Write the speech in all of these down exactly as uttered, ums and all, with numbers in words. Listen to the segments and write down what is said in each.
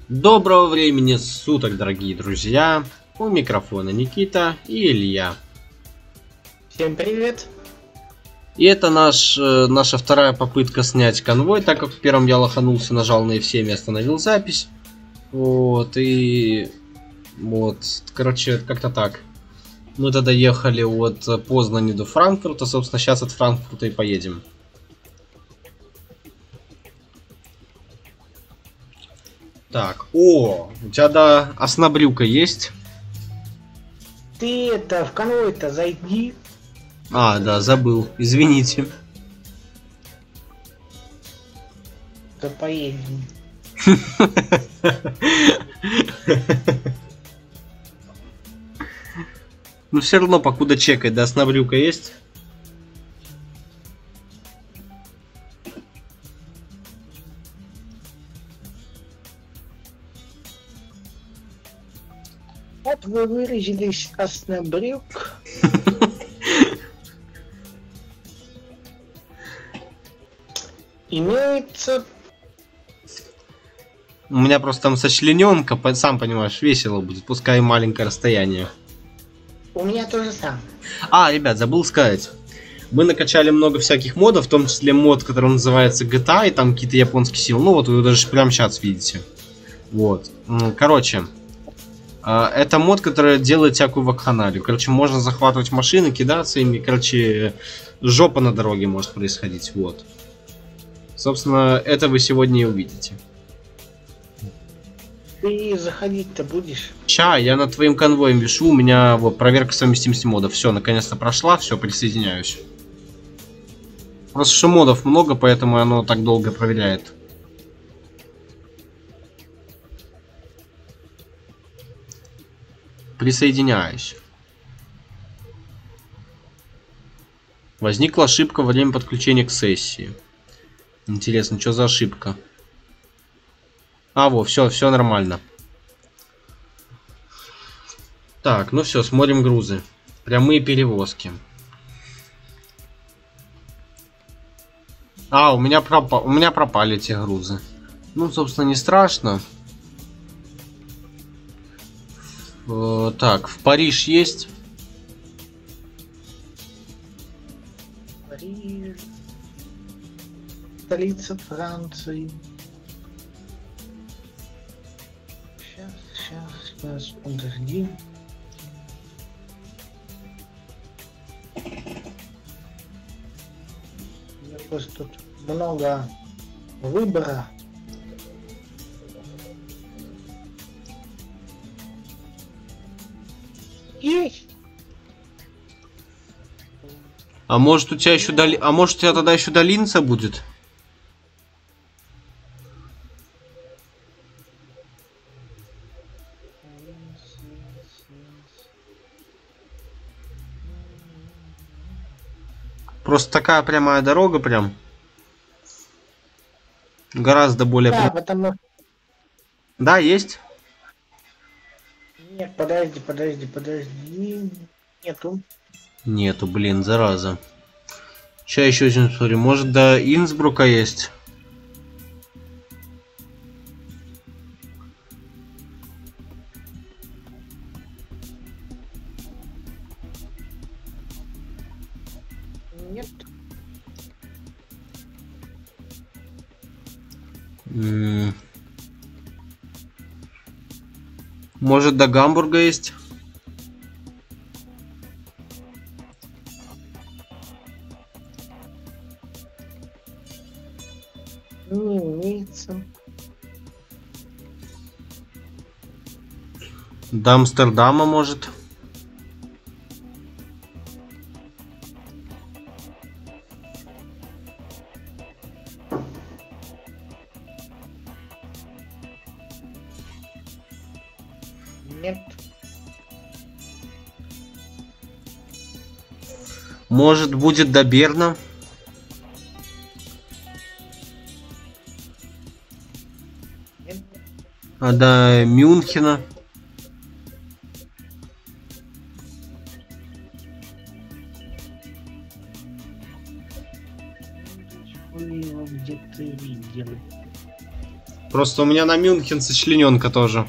Доброго времени суток, дорогие друзья! У микрофона Никита и Илья. Всем привет! И это наш, э, наша вторая попытка снять конвой, так как в первом я лоханулся, нажал на эф семь и остановил запись. Вот, и... Вот, короче, как-то так. Мы тогда ехали от Познани до Франкфурта, собственно, сейчас от Франкфурта и поедем. Так, о, у тебя, да, оснобрюка есть? Ты это в конвой-то зайди. А, да, забыл, извините. То поедем. Ну все равно, покуда чекать, да, оснобрюка есть? Вот вы выразились оснобрюк. Имеется... У меня просто там сочлененка, сам понимаешь, весело будет, пускай и маленькое расстояние. У меня то же самое. А, ребят, забыл сказать. Мы накачали много всяких модов, в том числе мод, который называется джи ти эй, и там какие-то японские символы. Ну вот вы даже прямо сейчас видите. Вот. Короче. Это мод, который делает всякую вакханалию. Короче, можно захватывать машины, кидаться ими. Короче, жопа на дороге может происходить. Вот. Собственно, это вы сегодня и увидите. Ты заходить-то будешь? Ща, я над твоим конвоем вешу, у меня вот проверка совместимости модов. Все, наконец-то прошла, все, присоединяюсь. Просто что модов много, поэтому оно так долго проверяет. Присоединяюсь. Возникла ошибка во время подключения к сессии. Интересно, что за ошибка? А, во, все, все нормально. Так, ну все, смотрим грузы. Прямые перевозки. А, у меня, пропа... у меня пропали те грузы. Ну, собственно, не страшно. Э, так, в Париж есть? Париж. Столица Франции. Сейчас, сейчас, сейчас, подожди. Просто тут много выбора. Есть. А может у тебя еще доли... А может у тебя тогда еще долинца будет? Просто такая прямая дорога прям. Гораздо более... Да, потому... Да, есть? Нет, подожди, подожди, подожди. Нету. Нету, блин, зараза. Сейчас еще один смотрю. Может до Инсбрука есть? Нет. М-м. Может до Гамбурга есть? Не имеется. До Амстердама может? Нет. Может будет до Берна? Нет. А до Мюнхена? Вы его где-то видели. Просто у меня на Мюнхен сочлененка тоже.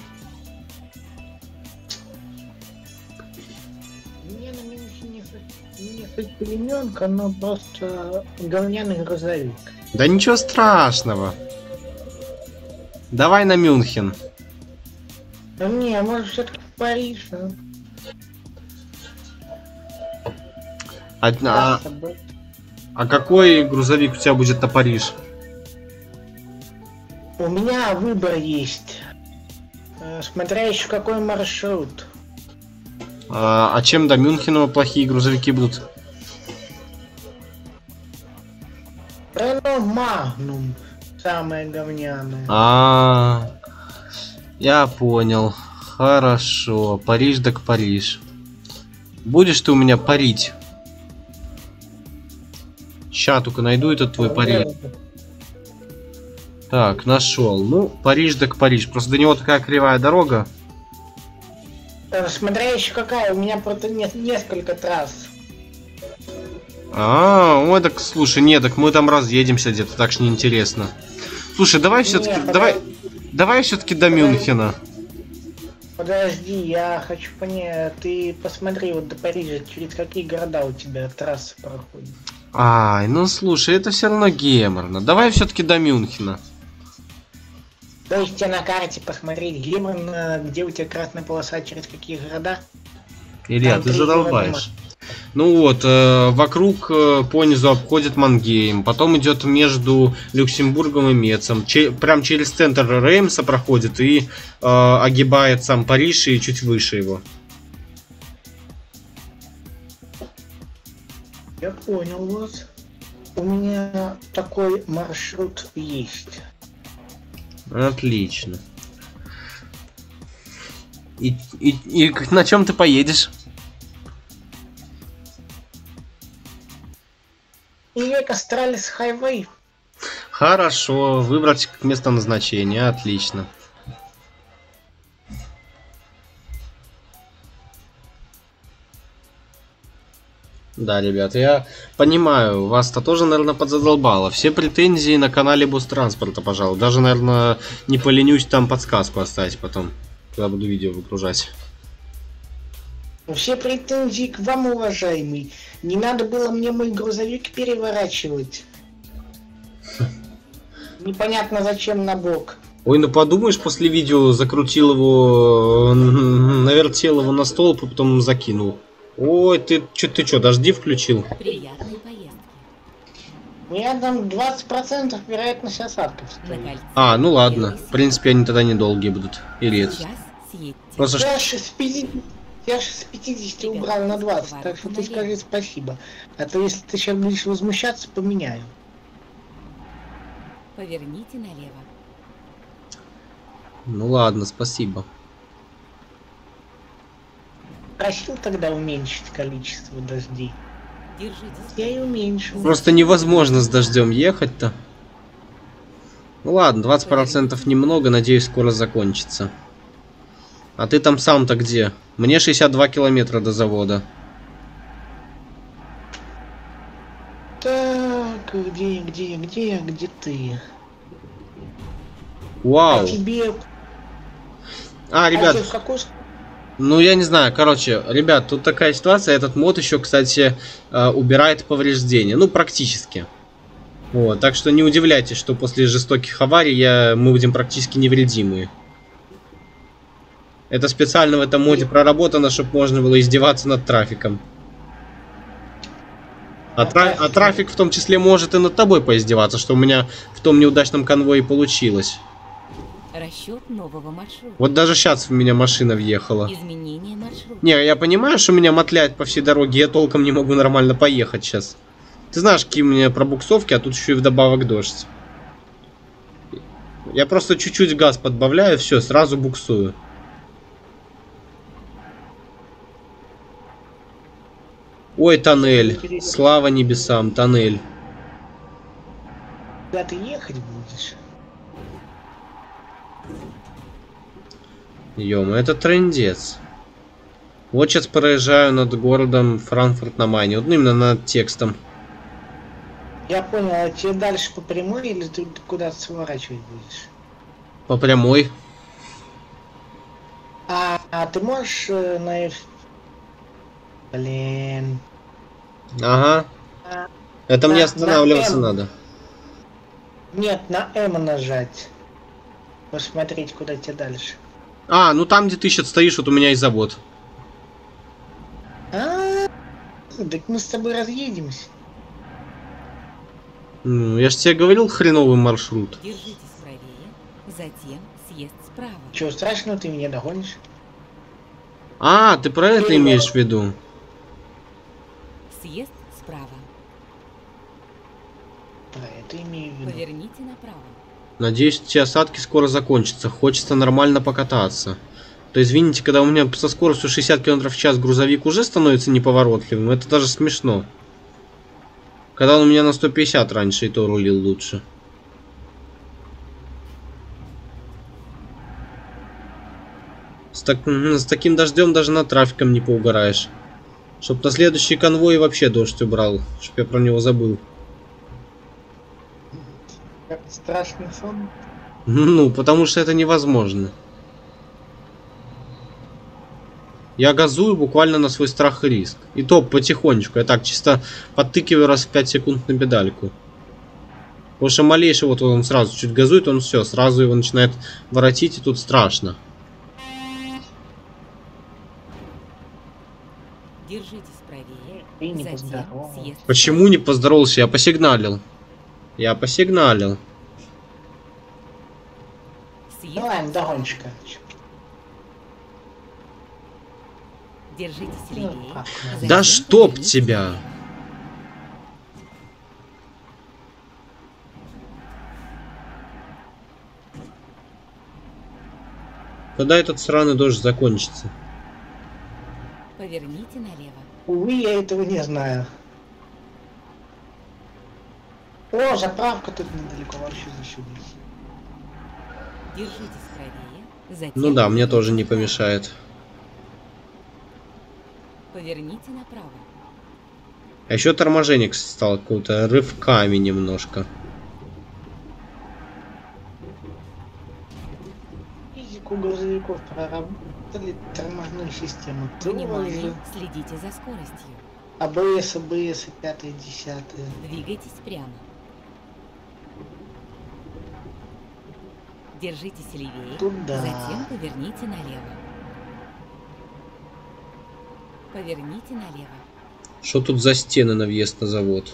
Мне на Мюнхене не сочлененка, но просто говняный грузовик. Да ничего страшного. Давай на Мюнхен. Да не, может все-таки в Париж, а? А, а, а какой грузовик у тебя будет на Париж? У меня выбор есть. Э, Смотря еще какой маршрут. А, а чем до Мюнхена плохие грузовики будут? Рено Магнум. Самое говняное. А, я понял. Хорошо. Париж так Париж. Будешь ты у меня парить? Ща только найду этот твой Париж. Так, нашел. Ну, Париж так Париж. Просто до него такая кривая дорога. Э, Смотря еще какая, у меня просто нет несколько трасс. А, ой, так слушай, нет, так мы там разъедемся где-то, так ж неинтересно. Слушай, давай все-таки, Не, давай, подожди. давай все-таки до Подожди. Мюнхена. Подожди, я хочу понять, ты посмотри вот до Парижа, через какие города у тебя трассы проходят. Ай, ну слушай, это все равно геморно. Давай все-таки до Мюнхена. То есть тебе на карте посмотреть, гимн, где у тебя красная полоса, через какие города? Илья, Там ты три задолбаешь. Ну вот, э, вокруг э, понизу обходит Мангейм, потом идет между Люксембургом и Мецем, че- прям через центр Реймса проходит и э, огибает сам Париж и чуть выше его. Я понял вас. У меня такой маршрут есть. Отлично. И, и, и к- на чем ты поедешь? Или Астралис Хайвей. Хорошо, выбрать место назначения, отлично. Да, ребята, я понимаю, вас-то тоже, наверное, подзадолбало. Все претензии на канале Бустранспорта, пожалуй. Даже, наверное, не поленюсь там подсказку оставить потом, когда буду видео выгружать. Все претензии к вам, уважаемый. Не надо было мне мой грузовик переворачивать. Непонятно зачем на бок. Ой, ну подумаешь, после видео закрутил его, навертел его на столб и потом закинул. Ой, ты чё, ты чё, дожди включил? Приятной поездки. У меня там двадцать процентов вероятность осадков На стоит. кольце. А, ну ладно. В принципе, они тогда недолгие будут. Или это. Сейчас съедьте. Просто Я же с пятидесяти, я ж с пятидесяти убрал на двадцать, так что ты скажи спасибо. А то если ты сейчас будешь возмущаться, поменяю. Поверните налево. Ну ладно, спасибо. Просил тогда уменьшить количество дождей. Держитесь. Я и уменьшил. Просто невозможно с дождем ехать-то. Ну ладно, двадцать процентов немного, надеюсь, скоро закончится. А ты там сам-то где? Мне шестьдесят два километра до завода. Так, где, где, где, где ты? Вау. А тебе... А, А ребят, тебе в какую... с- ну я не знаю, короче, ребят, тут такая ситуация, этот мод еще, кстати, э, убирает повреждения, ну практически. Вот, так что не удивляйтесь, что после жестоких аварий я, мы будем практически невредимые. Это специально в этом моде проработано, чтобы можно было издеваться над трафиком. А, тра- а трафик в том числе может и над тобой поиздеваться, что у меня в том неудачном конвое получилось. Расчет нового маршрута. Вот даже сейчас в меня машина въехала. Изменение маршрута. Не, я понимаю, что меня мотляет по всей дороге, я толком не могу нормально поехать сейчас. Ты знаешь, какие у меня пробуксовки, а тут еще и вдобавок дождь. Я просто чуть-чуть газ подбавляю, все, сразу буксую. Ой, тоннель. Слава небесам, тоннель. Куда ты ехать будешь? Ё-моё, это трындец. Вот сейчас проезжаю над городом Франкфурт на Майне. Вот именно над текстом. Я понял, а тебе дальше по прямой или ты куда-то сворачивать будешь? По прямой. А, а ты можешь э, на F... Блин. Ага. А, Это на- мне на останавливаться М. надо. Нет, на М нажать. Посмотреть, куда тебе дальше. А, ну там, где ты сейчас стоишь, вот у меня есть завод. А, так мы с тобой разъедемся. Ну, я же тебе говорил, хреновый маршрут. Держитесь правее, затем съезд справа. Чего страшного, ты меня догонишь? А, ты про это Переворот. имеешь в виду? Съезд справа. Про это имею в виду. Поверните направо. Надеюсь, эти осадки скоро закончатся. Хочется нормально покататься. То извините, когда у меня со скоростью шестьдесят километров в час грузовик уже становится неповоротливым, это даже смешно. Когда он у меня на сто пятьдесят раньше и то рулил лучше. С, так, с таким дождем даже над трафиком не поугараешь. Чтоб на следующий конвой вообще дождь убрал. Чтоб я про него забыл. Как страшный сон. Ну, потому что это невозможно. Я газую буквально на свой страх и риск. И то потихонечку. Я так чисто подтыкиваю раз в пять секунд на педальку. Потому что малейший вот он сразу чуть газует, он все, сразу его начинает воротить, и тут страшно. Держитесь правее, Ты не затем поздоровался. съезд Почему не поздоровался? Я посигналил. Я посигналил. съезд Давай, справа. догонишь, короче. Держитесь Ну, левее. как, затем Да чтоб поверните тебя! налево. Когда этот сраный дождь закончится? Поверните налево. Увы, я этого не знаю. О, заправка тут недалеко, вообще зашибись. Держитесь правее, затем Ну да, мне поверните тоже не направо. помешает. Поверните направо. А еще торможение, кстати, стало какого-то рывками немножко. Физику грузовиков проработали, тормозную систему Внимание, тоже. следите за скоростью. АБС, АБС, пятое, десятое. Двигайтесь прямо. Держитесь левее, Туда. затем поверните налево. Поверните налево. Что тут за стены на въезд на завод?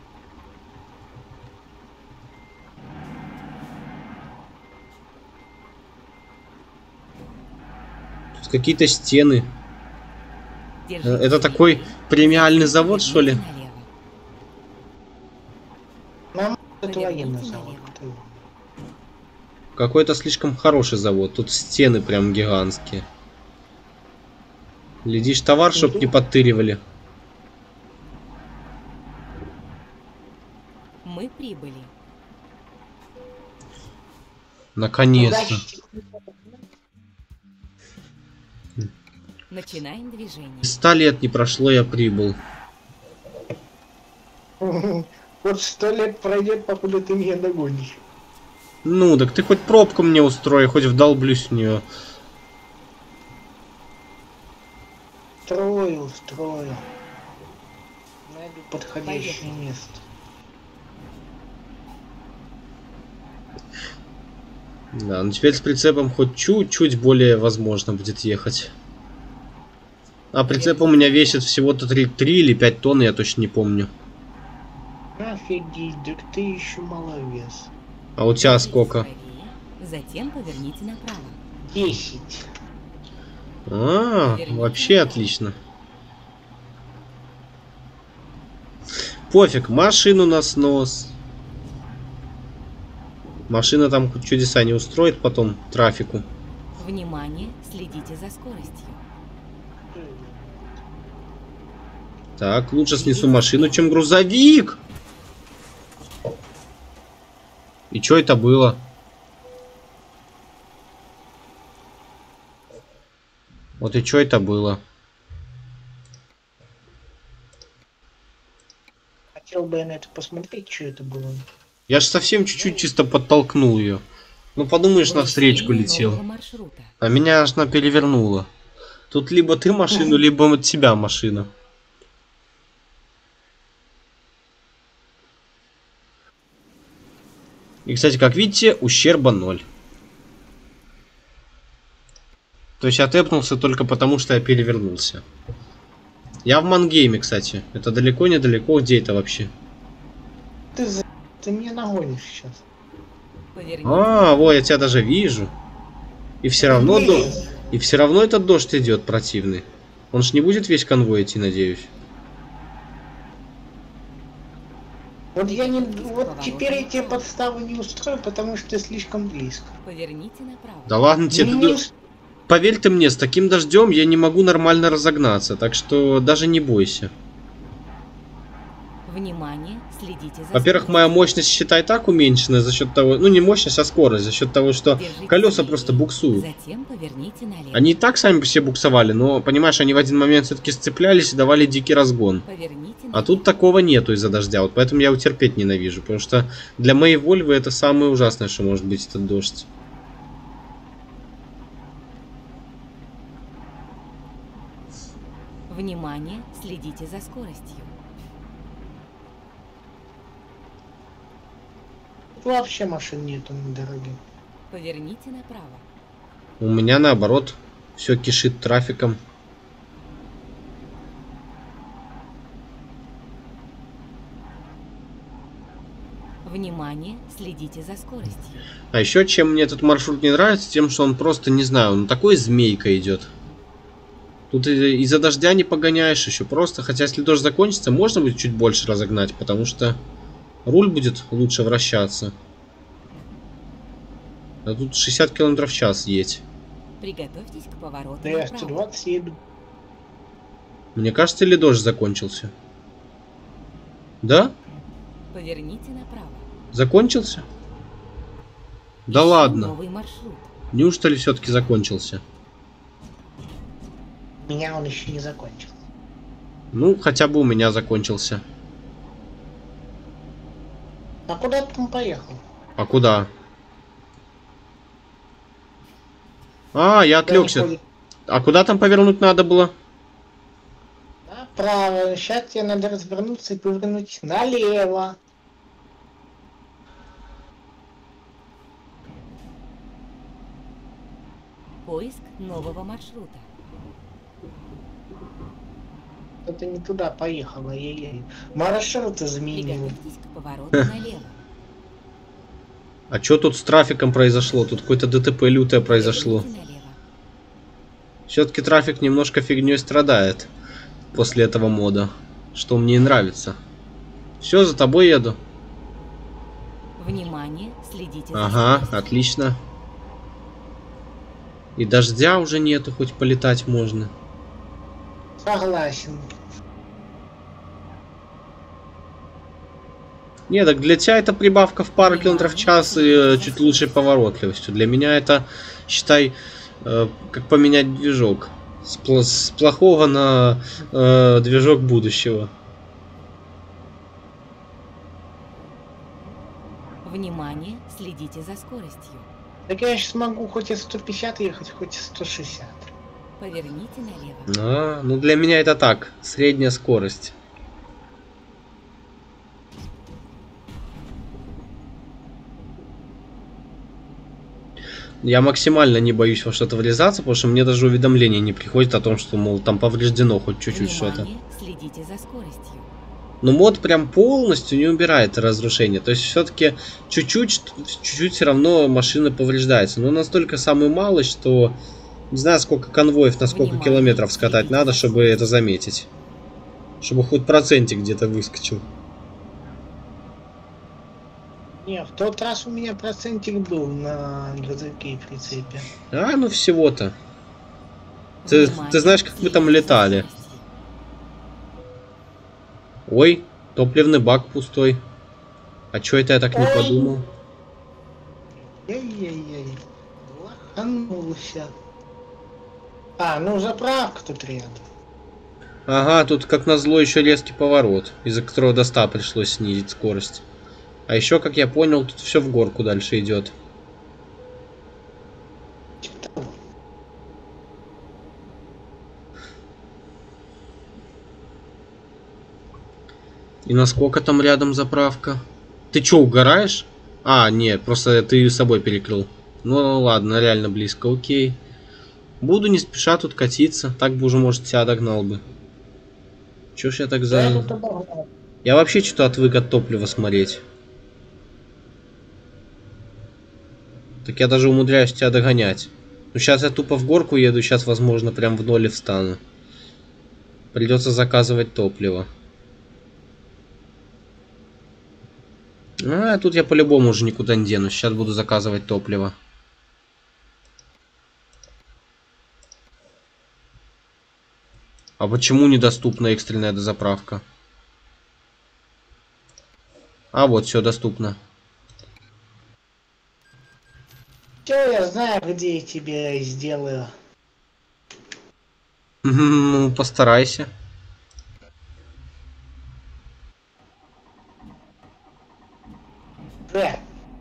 Тут какие-то стены. Держитесь Это такой левее, премиальный затем завод, что ли? поверните налево. Нам это Поверните военный завод. налево. Кто его? Какой-то слишком хороший завод. Тут стены прям гигантские. Глядишь, товар, чтоб не подтыривали. Мы прибыли. Наконец-то. Начинаем движение. Ста лет не прошло, я прибыл. Вот сто лет пройдет, покуда ты меня догонишь. Ну, так ты хоть пробку мне устрой, хоть вдолблюсь в нее. Строил, строил. Найду подходящее Поехали. место. Да, ну теперь с прицепом хоть чуть-чуть более возможно будет ехать. А прицеп у меня весит всего-то три или пять тонн, я точно не помню. Офигеть, так ты еще маловес. А у тебя Держитесь сколько? правее, затем поверните направо. Десять. А, вообще отлично. Пофиг, машину на снос. Машина там хоть чудеса не устроит потом трафику. Внимание, следите за скоростью. Так, лучше снесу машину, чем грузовик. И что это было? Вот и что это было? Хотел бы я на это посмотреть, что это было. Я же совсем чуть-чуть чисто подтолкнул ее. Ну подумаешь, на встречку Вычисление летел. нового маршрута. А меня аж на перевернуло. Тут либо ты машину, либо от тебя машина. И, кстати, как видите, ущерба ноль. То есть я тэпнулся только потому, что я перевернулся. Я в мангейме, кстати. Это далеко-недалеко. Где это вообще? Ты, за... ты меня нагонишь сейчас. Поверните. А, вот, я тебя даже вижу. И все равно до... И все равно этот дождь идет противный. Он ж не будет весь конвой идти, надеюсь. Вот я не... Вот теперь я тебе подставу не устрою, потому что ты слишком близко. Поверните направо. Да ладно тебе. Не ты- ус- Поверь ты мне, с таким дождем я не могу нормально разогнаться. Так что даже не бойся. Внимание, следите за Во-первых, моя мощность, считай, так уменьшена за счет того... Ну, не мощность, а скорость. За счет того, что Держите колеса левее. просто буксуют. Затем поверните налево. Они и так сами по себе буксовали, но, понимаешь, они в один момент все-таки сцеплялись и давали дикий разгон. Поверните А налево. тут такого нету из-за дождя, вот поэтому я его терпеть ненавижу. Потому что для моей Вольвы это самое ужасное, что может быть этот дождь. Внимание, следите за скоростью. Вообще машин нету на дороге. Поверните направо. У меня наоборот все кишит трафиком. Внимание, следите за скоростью. А еще чем мне этот маршрут не нравится, тем, что он просто, не знаю, он такой змейка идет. Тут и- из-за дождя не погоняешь еще просто. Хотя если дождь закончится, можно будет чуть больше разогнать, потому что руль будет лучше вращаться. А тут шестьдесят километров в час едь. Приготовьтесь к повороту Да я направо. сто двадцать еду. Мне кажется, или дождь закончился? Да? Поверните направо. Закончился? Да Ищем ладно. Новый маршрут. Неужто ли все-таки закончился? У меня он еще не закончил. Ну, хотя бы у меня закончился. А куда ты там поехал? А куда? А, я Куда не отвлекся. ходит? А куда там повернуть надо было? Направо. Сейчас тебе надо развернуться и повернуть налево. Поиск нового маршрута. Это не туда поехал, ай-яй-яй. Маршрут изменил. Приготовьтесь к повороту налево. А что тут с трафиком произошло? Тут какое-то ДТП лютое произошло. Поверните налево. Все-таки трафик немножко фигней страдает после этого мода. Что мне и нравится. Все, за тобой еду. Внимание, следите за Ага, скоростью. отлично. И дождя уже нету, хоть полетать можно. Согласен. Не, так для тебя это прибавка в пару километров в час и э, чуть лучшей поворотливостью. Для меня это, считай, э, как поменять движок. С, пл- с плохого на э, движок будущего. Внимание, следите за скоростью. Так я сейчас могу хоть и сто пятьдесят ехать, хоть и сто шестьдесят. Поверните налево. А, ну для меня это так, средняя скорость. Я максимально не боюсь во что-то врезаться, потому что мне даже уведомления не приходит о том, что, мол, там повреждено хоть чуть-чуть что-то. Внимание, следите за скоростью. Но мод прям полностью не убирает разрушение. То есть все-таки чуть-чуть, чуть-чуть все равно машина повреждается. Но настолько самую малость, что не знаю, сколько конвоев на сколько Внимание, километров скатать следите надо, за чтобы это заметить. Чтобы хоть процентик где-то выскочил. Не, в тот раз у меня процентик был на грузовике и прицепе. А, ну всего-то. Ты, Внимание, ты знаешь, как мы там следите за летали? скоростью. Ой, топливный бак пустой. А чё это я так не Ой. подумал? Ай-яй-яй. Лоханулся. А, ну заправка тут рядом. Ага, тут как назло еще резкий поворот, из-за которого до ста пришлось снизить скорость. А еще, как я понял, тут все в горку дальше идет. И насколько там рядом заправка? Ты чё, угораешь? А, нет, просто ты с собой перекрыл. Ну ладно, реально близко, окей. Буду не спеша тут катиться. Так бы уже, может, тебя догнал бы. Чё ж я так за... Я, тут обогнал. Я вообще что-то отвык от топлива смотреть. Так я даже умудряюсь тебя догонять. Ну сейчас я тупо в горку еду, сейчас, возможно, прям в ноле встану. Придется заказывать топливо. А, тут я по-любому уже никуда не денусь. Сейчас буду заказывать топливо. А почему недоступна экстренная дозаправка? А вот, все доступно. Все, я знаю, где я тебе сделаю. Ну, постарайся. Да.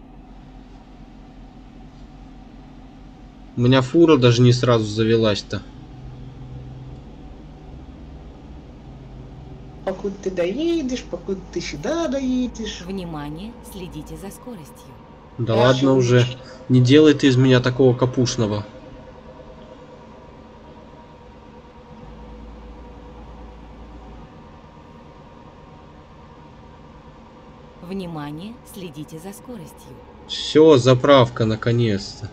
У меня фура даже не сразу завелась-то. Покуда ты доедешь, покуда ты сюда доедешь. Внимание, следите за скоростью. Да Я ладно всё уже. вычислил. Не делай ты из меня такого капушного. Внимание, следите за скоростью. Все, заправка наконец-то.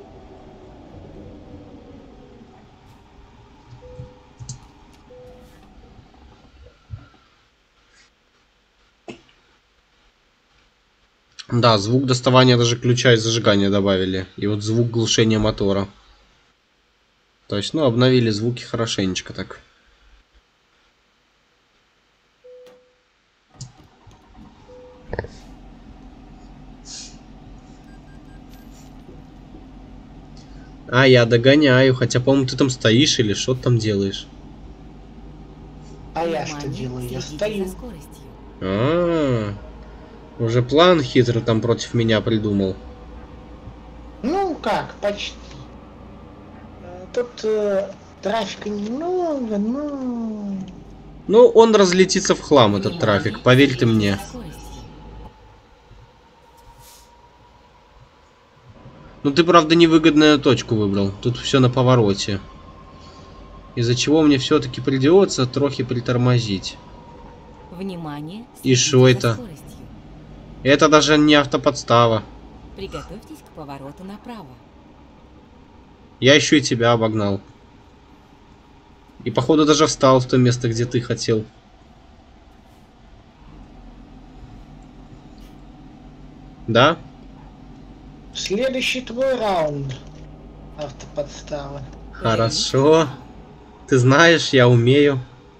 Да, звук доставания даже ключа и зажигания добавили. И вот звук глушения мотора. То есть, ну, обновили звуки хорошенечко так. А, я догоняю. Хотя, по-моему, ты там стоишь или что ты там делаешь? А я что Внимание, делаю? Я следите стою. за скоростью. А, уже план хитрый там против меня придумал. Ну как, почти. Э, Тут э, трафика немного, но... Ну, он разлетится в хлам, этот Внимание, трафик, поверь ты следите мне. за скоростью. Ну, ты, правда, невыгодную точку выбрал. Тут все на повороте. Из-за чего мне все-таки придется трохи притормозить. Внимание, И следите шо за это? скоростью. Это даже не автоподстава. Приготовьтесь к повороту направо. Я еще и тебя обогнал. И, походу, даже встал в то место, где ты хотел. Да? Следующий твой раунд. Автоподстава. Хорошо. Ты знаешь, я умею.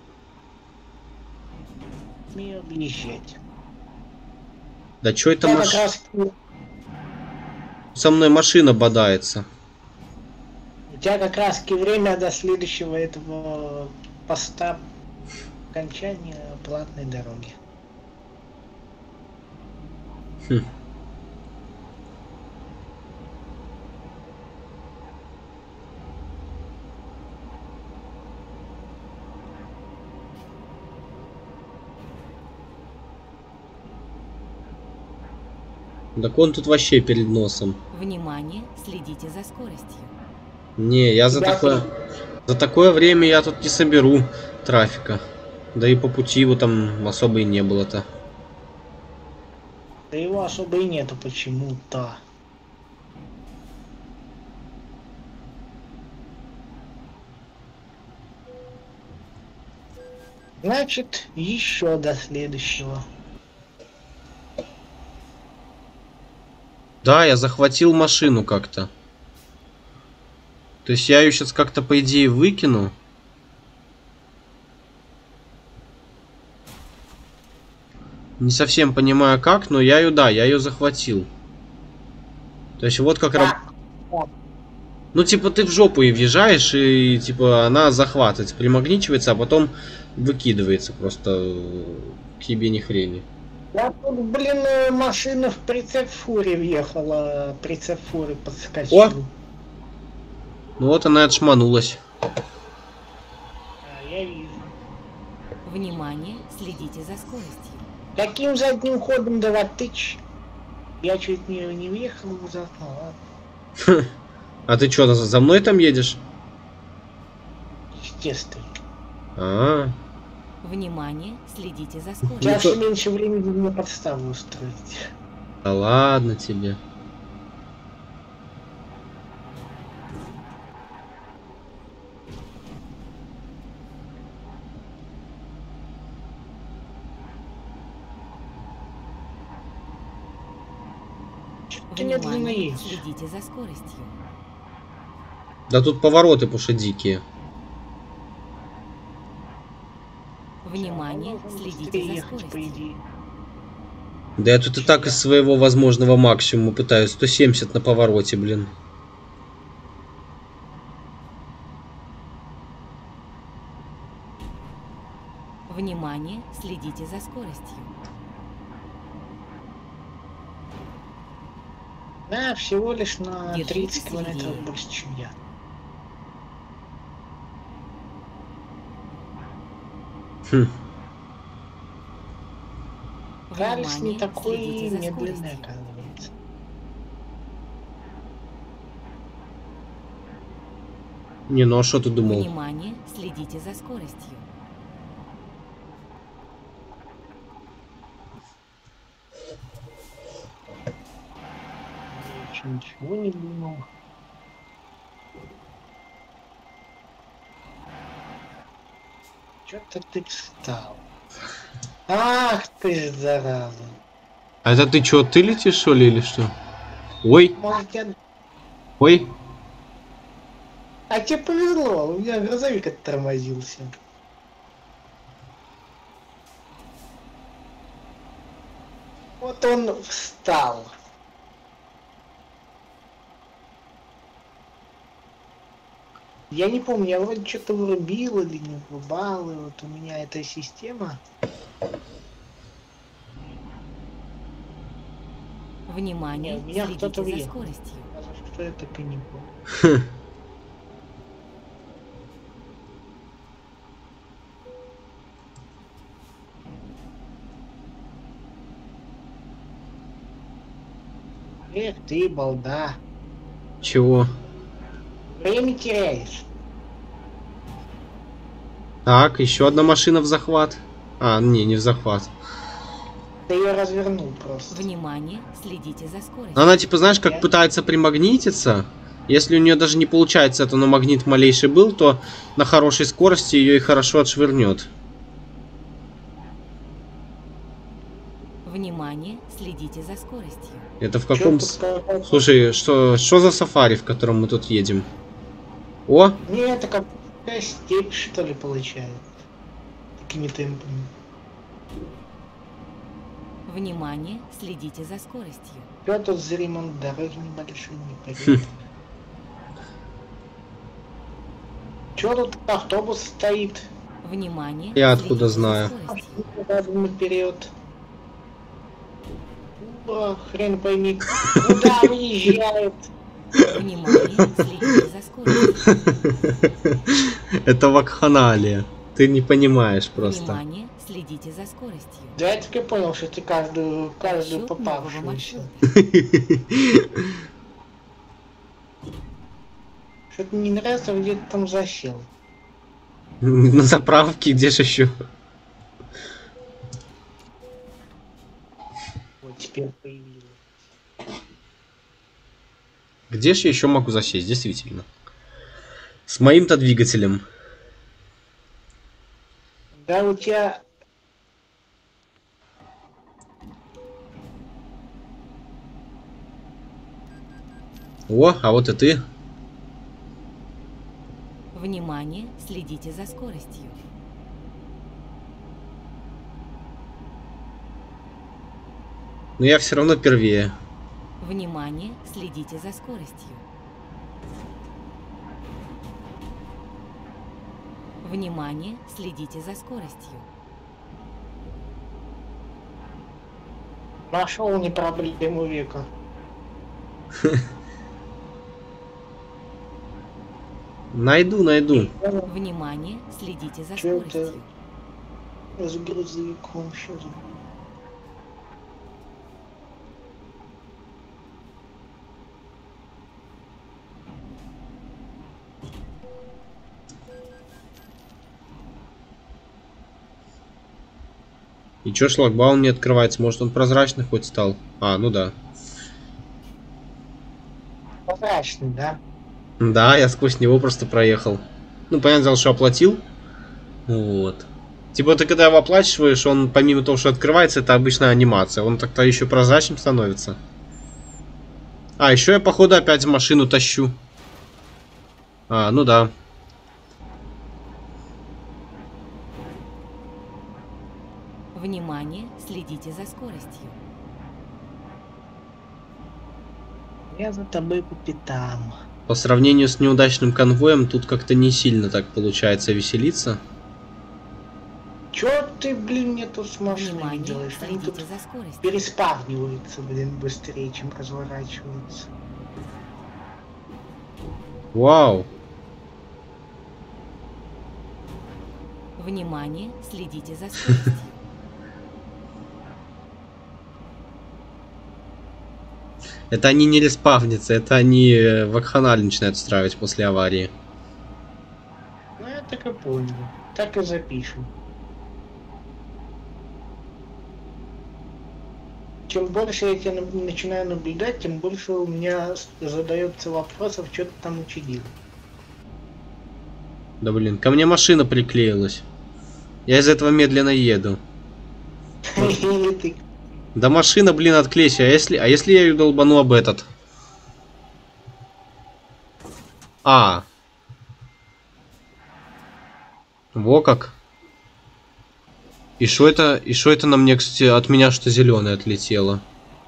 Смею объезжать. Да чё это Я как маш... раз... Со мной машина бодается. У тебя как раз время до следующего этого поста окончания платной дороги. Хм. Так он тут вообще перед носом. Внимание, следите за скоростью. Не, я за Тебя такое... За такое время я тут не соберу трафика. Да и по пути его там особо и не было-то. Да его особо и нету почему-то. Значит, еще до следующего. Да, я захватил машину как-то. То есть я ее сейчас как-то, по идее, выкину. Не совсем понимаю как, но я ее, да, я ее захватил. То есть вот как... А, раб- Ну, типа, ты в жопу и въезжаешь, и, типа, она захватывается, примагничивается, а потом выкидывается просто э, к ебени хрени. я тут, блин, э, машина в прицеп фури въехала, прицеп фури подскочил. О! Ну вот она и отшманулась. А, я вижу. Внимание, следите за скоростью. Каким задним ходом давать тыч? Я чуть не, не въехал в окно, ладно. А ты что, за мной там едешь? Естественно. А, Внимание, следите за У скоростью. тебя Ну, все то- меньше времени мне подставу устроить. да ладно тебе. Ты медленно Внимание, едешь. следите за скоростью. Да тут повороты, потому что дикие. Внимание, Должен следите быстрее за ехать, по скоростью. идее. Да я тут и так из своего возможного максимума пытаюсь. сто семьдесят на повороте, блин. Внимание, следите за скоростью. Да, всего лишь на Держитесь тридцать километров левее. больше, чем я. Хм. Ралис не Внимание, такой следите за медленный, скоростью. оказывается. Не, ну а что ты думал? Внимание, следите за скоростью. Я еще ничего не думал. Чё-то ты встал. Ах ты ж зараза. А это ты что, ты летишь, что ли, или что? Ой, Может, я... ой. А тебе повезло, у меня грузовик оттормозился. Вот он встал. Я не помню, я вроде что-то врубил или не врубал, и вот у меня эта система. Внимание, Не, у меня кто-то следите за въехал. скоростью. А за что я так и не помню. Эх ты, балда. Чего? Время теряешь. Так, еще одна машина в захват. А, не, не в захват. Ты ее развернул просто. Внимание, следите за скоростью. Она типа, знаешь, как Я- пытается примагнититься. Если у нее даже не получается это, но магнит малейший был, то на хорошей скорости ее и хорошо отшвырнет. Внимание, следите за скоростью. Это в Чё каком... тут с- какая-то- Слушай, что, что за сафари, в котором мы тут едем? О, Не, это какая степь, что ли, получается. Такими темпами. Внимание, следите за скоростью. Чё тут за ремонт дороги небольшой, не пойму. Чё тут автобус стоит? Внимание, Я следите откуда за знаю? скоростью. Задом наперед. О, хрен пойми, куда выезжает? Внимание, следите за скоростью. это вакханалия. Ты не понимаешь просто. Внимание, следите за скоростью. Да я так и понял, что ты каждую, каждую Расчет нового попавшуюся. маршрута. Что-то не нравится, где-то там засел. На заправке, где же еще? Вот теперь появилось. Где же я еще могу засесть, действительно? С моим-то двигателем. Да у тебя... О, а вот и ты. Внимание, следите за скоростью. Но я все равно первее. Внимание, следите за скоростью. Внимание, следите за скоростью. Нашел не проблему века. Найду, найду. Внимание, следите за Чё это? скоростью. С грузовиком сейчас. И чё шлагбаум не открывается? Может он прозрачный хоть стал? А, ну да. Прозрачный, да? Да, я сквозь него просто проехал. Ну, понятное дело, что оплатил. Вот. Типа ты когда его оплачиваешь, он помимо того, что открывается, это обычная анимация. Он так-то еще прозрачным становится. А, еще я, походу, опять в машину тащу. А, ну да. Внимание, следите за скоростью. Я за тобой по пятам. По сравнению с неудачным конвоем, тут как-то не сильно так получается веселиться. Чё ты, блин, мне тут с машиной Внимание, делаешь? Они тут следите за скоростью. переспавниваются, блин, быстрее, чем разворачиваются. Вау. Внимание, следите за скоростью. Это они не респавнятся, это они вакханаль начинают устраивать после аварии. Ну, я так и понял. Так и запишем. Чем больше я тебя наб- начинаю наблюдать, тем больше у меня с- задается вопросов, что ты там учудил. Да блин, ко мне машина приклеилась. Я из этого медленно еду. Или ты... Да машина, блин, отклейся. А если, а если я ее долбану об этот? А. Во как. И что это, и что это на мне, кстати, от меня что зеленое отлетело?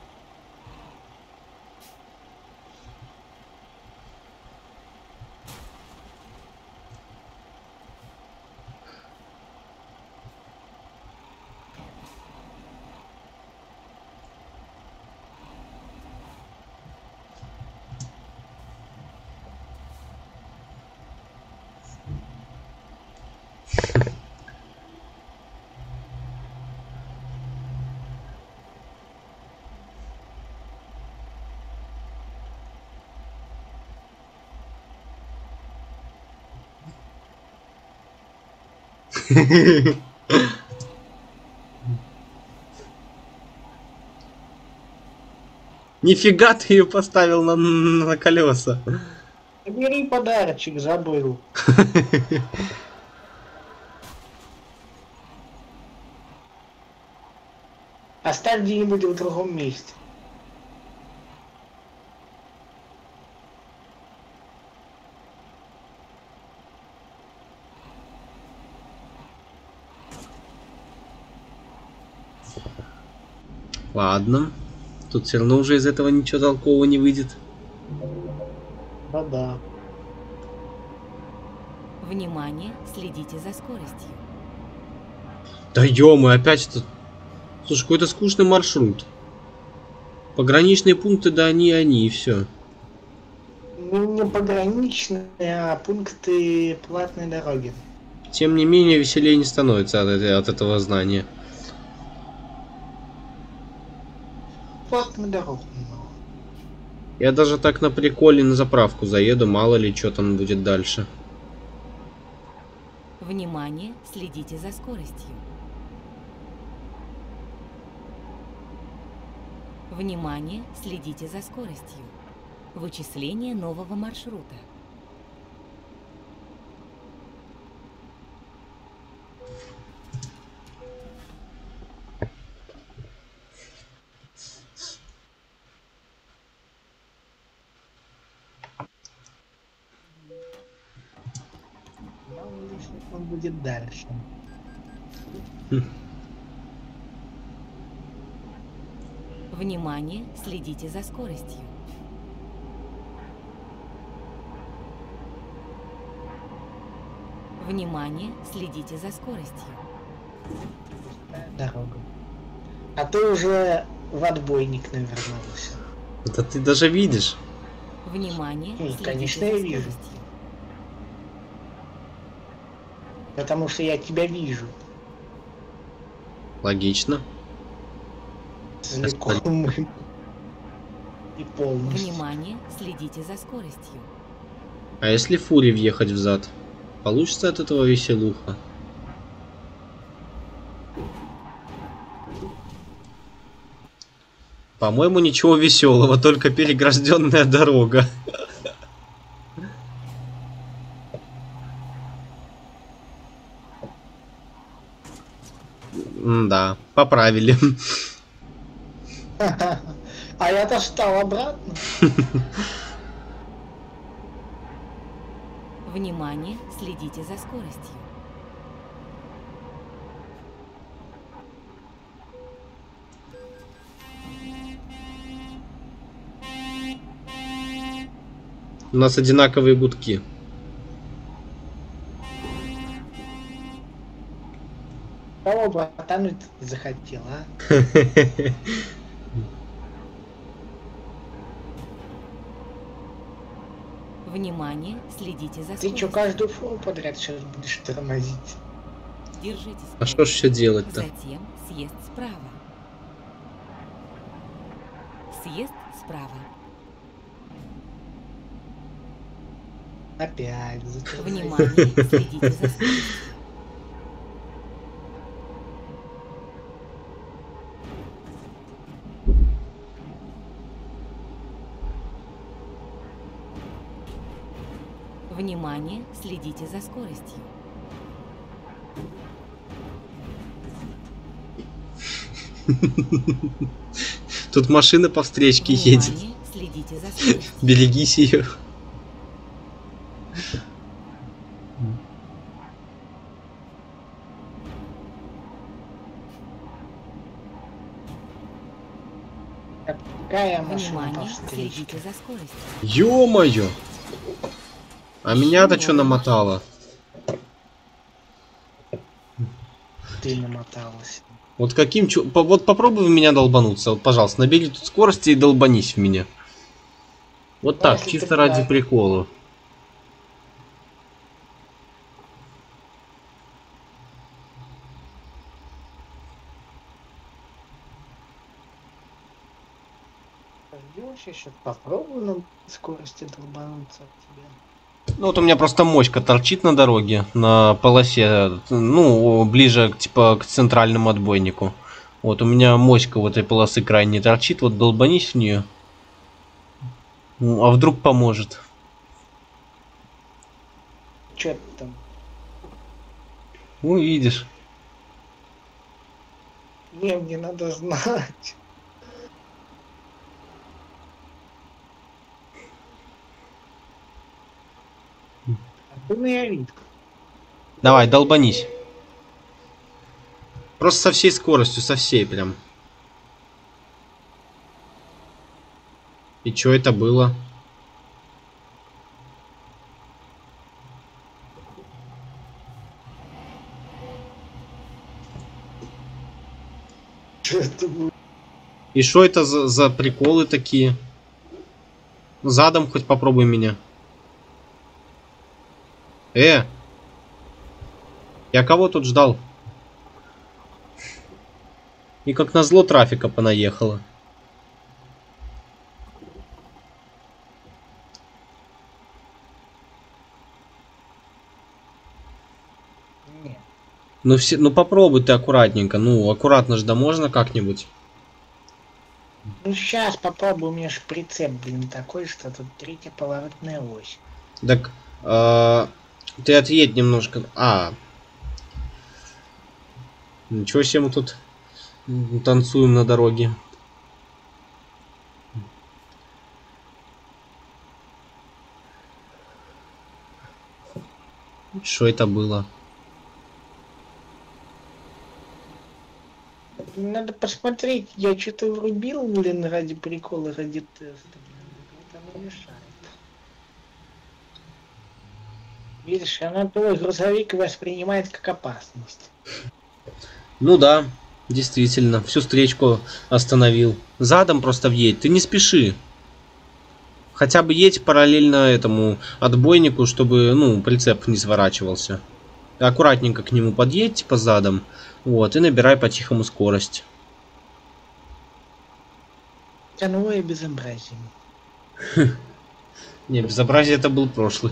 Нифига ты ее поставил на, на колеса. Бери подарочек, забыл. Оставь где-нибудь в другом месте. Ладно. Тут все равно уже из этого ничего толкового не выйдет. Да-да. Внимание, следите за скоростью. Да ё-моё, опять тут. Слушай, какой-то скучный маршрут. Пограничные пункты, да они, они, и все. Ну, не пограничные, а пункты платной дороги. Тем не менее, веселее не становится от, этой- от этого знания. Платную дорогу много. Я даже так на приколе на заправку заеду, мало ли что там будет дальше. Внимание, следите за скоростью. Внимание, следите за скоростью. Вычисление нового маршрута. Мало ли, что там будет дальше. Внимание, следите за скоростью. Внимание, следите за скоростью. Дорога. А ты уже в отбойник навернулся. Это ты даже видишь. Внимание, Ну, следите конечно, за я вижу. скоростью. Потому что я тебя вижу. Логично. Целиком и полностью. Внимание, следите за скоростью. А если фури въехать взад? Получится от этого веселуха? По-моему, ничего веселого, только перегражденная дорога. Да, поправили. А я-то встал обратно. Внимание, следите за скоростью. У нас одинаковые гудки. Кого братануть захотел, а? Внимание, следите за Ты скоростью. чё, каждую фуру подряд сейчас будешь тормозить? Держитесь. А что ж еще делать-то? Затем съезд справа. Съезд справа. Опять затормозить. Внимание, следите за скоростью. Внимание, следите за скоростью. Тут машина по встречке едет. Внимание, следите за скоростью. Берегись ее. Какая машина по Внимание, встречке? следите за скоростью. Ё-моё! А меня-то что намотало? Ты намоталась. Вот каким чу... по- Вот попробуй в меня долбануться. Вот, пожалуйста, набери тут скорости и долбанись в меня. Вот Ну, так, если чисто ты ради прав. прикола. Ждешь еще? Попробуй на скорости долбануться от тебя. Ну вот у меня просто моська торчит на дороге, на полосе, ну, ближе типа к центральному отбойнику. Вот у меня моська в этой полосы крайне торчит, вот долбанись в нее. Ну, а вдруг поможет? Че ты там? Увидишь. Не, мне надо знать. А ты наявит. Давай, долбанись. Просто со всей скоростью, со всей прям. И что это было? Что это было? И что это за, за приколы такие? Задом хоть попробуй меня. Э! Я кого тут ждал? И как назло трафика понаехало. Нет. Ну все, ну попробуй ты аккуратненько. Ну, аккуратно ж да можно как-нибудь. Ну сейчас попробую, у меня ж прицеп, блин, такой, что тут третья поворотная ось. Так, э, ты отъедь немножко. А. Ничего себе мы тут танцуем на дороге. Что это было? Надо посмотреть, я что-то врубил, блин, ради прикола, ради теста. Это мне мешает. Видишь, она твой грузовик воспринимает как опасность. Ну да, действительно, всю встречку остановил. Задом просто въедь, ты не спеши. Хотя бы едь параллельно этому отбойнику, чтобы, ну, прицеп не сворачивался. Аккуратненько к нему подъедь, типа задом. Вот, и набирай по-тихому скорость. Конвой безобразие. Не, безобразие это был прошлый.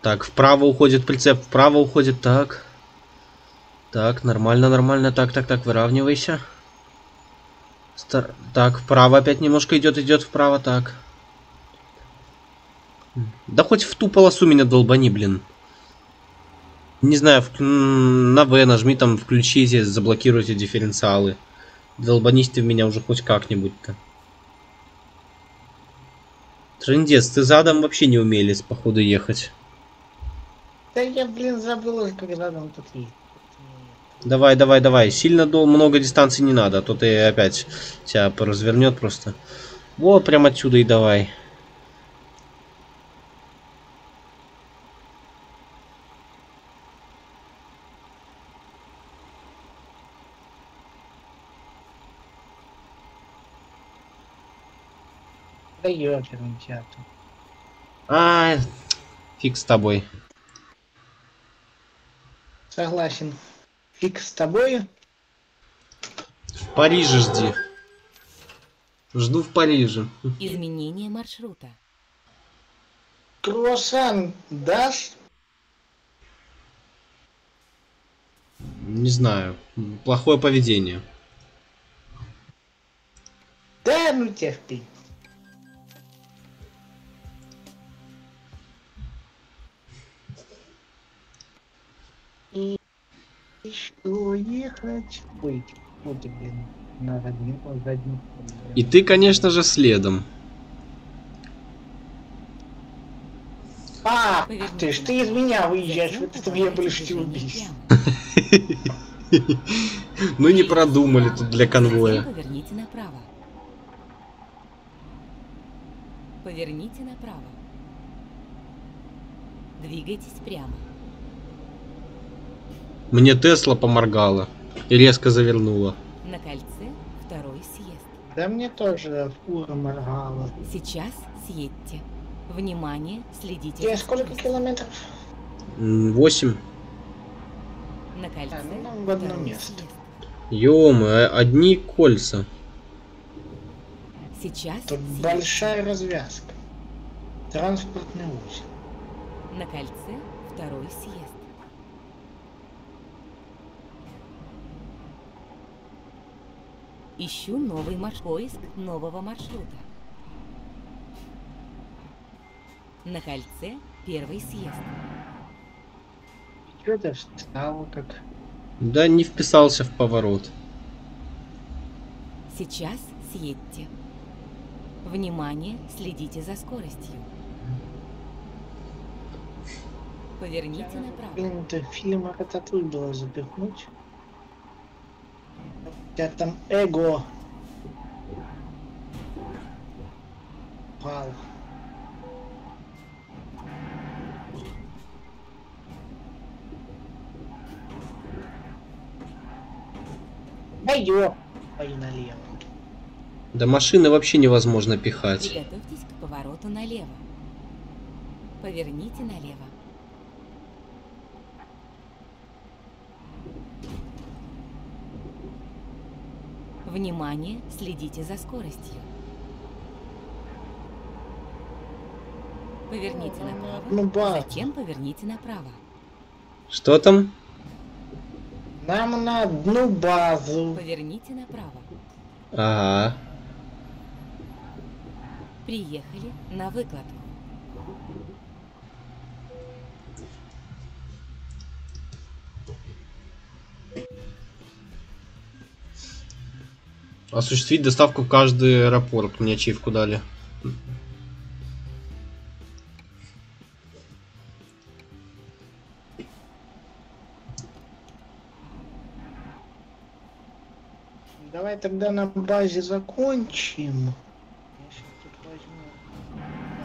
Так, вправо уходит прицеп, вправо уходит, так. Так, нормально, нормально, так, так, так, выравнивайся. Стар... Так, вправо опять немножко идет, идет вправо, так. Да хоть в ту полосу меня долбани, блин. Не знаю, в... на В нажми, там, включите, заблокируйте дифференциалы. Долбанись ты в меня уже хоть как-нибудь-то. Трындец, ты задом вообще не умелец, походу, ехать. Да я, блин, забыл уже, когда там тут есть. Давай, давай, давай. Сильно дол много дистанции не надо, а то ты опять тебя развернет просто. Вот, прям отсюда и давай. Да ёперный театр. А, фиг с тобой. Согласен. Фиг с тобой. В Париже жди. Жду в Париже. Изменение маршрута. Круассан дашь? Не знаю. Плохое поведение. Да, ну терпи. И еще ехать. Ой, вот ты, блин, на заднем, заднем. И ты, конечно же, следом. А, Поверните ты ж ты из направо. меня выезжаешь, Затем вот это я поворачивайте больше движение убийств. прямо. Ну не продумали тут для Затем конвоя. поверните направо. Поверните направо. Двигайтесь прямо. Мне Тесла поморгала и резко завернула. На кольце второй съезд. Да мне тоже фура моргала. Сейчас съедьте. Внимание, следите Тебе за сколько скоростью. километров? Восемь. На кольце А, ну, нам в одно второй место. съезд. Ё-моё, одни кольца. Сейчас Тут съедьте. большая развязка. Транспортный узел. На кольце второй съезд. Ищу новый маршрут. Поиск нового маршрута. На кольце первый съезд. Чё ты встал как? Да не вписался в поворот. Сейчас съедьте. Внимание, следите за скоростью. Поверните направо. Блин, это фильм Рататуй было запихнуть. У тебя там эго. Пал. Да ё, пой налево. Да машины вообще невозможно пихать. Приготовьтесь к повороту налево. Поверните налево. Внимание, следите за скоростью. Поверните направо, Ну, ба. затем поверните направо. Что там? Нам на одну базу. Поверните направо. Ага. Приехали на выкладку. Осуществить доставку в каждый аэропорт. Мне ачивку дали. Давай тогда на базе закончим. Я сейчас тут возьму.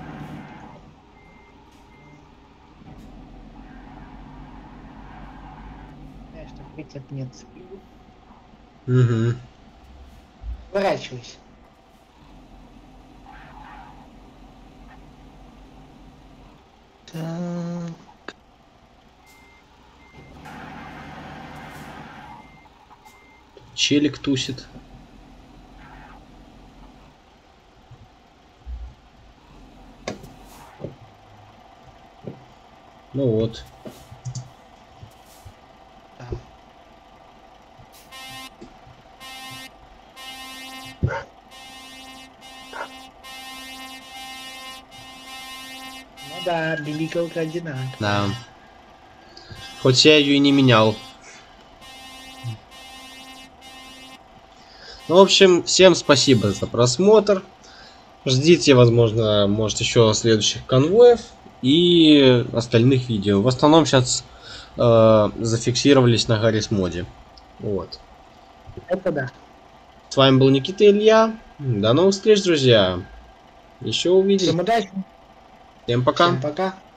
Знаешь, так хотят нет. Угу. Сворачивайся. Так. Челик тусит. Ну вот. Да. Ну да, биликалка одинаковая. Да. Хоть я ее и не менял. Ну, в общем, всем спасибо за просмотр. Ждите, возможно, может еще следующих конвоев и остальных видео. В основном сейчас э, зафиксировались на Гаррис моде. Вот. Это да. С вами был Никита и Илья. До новых встреч, друзья. Еще увидимся. Всем удачи. Всем пока. Всем пока.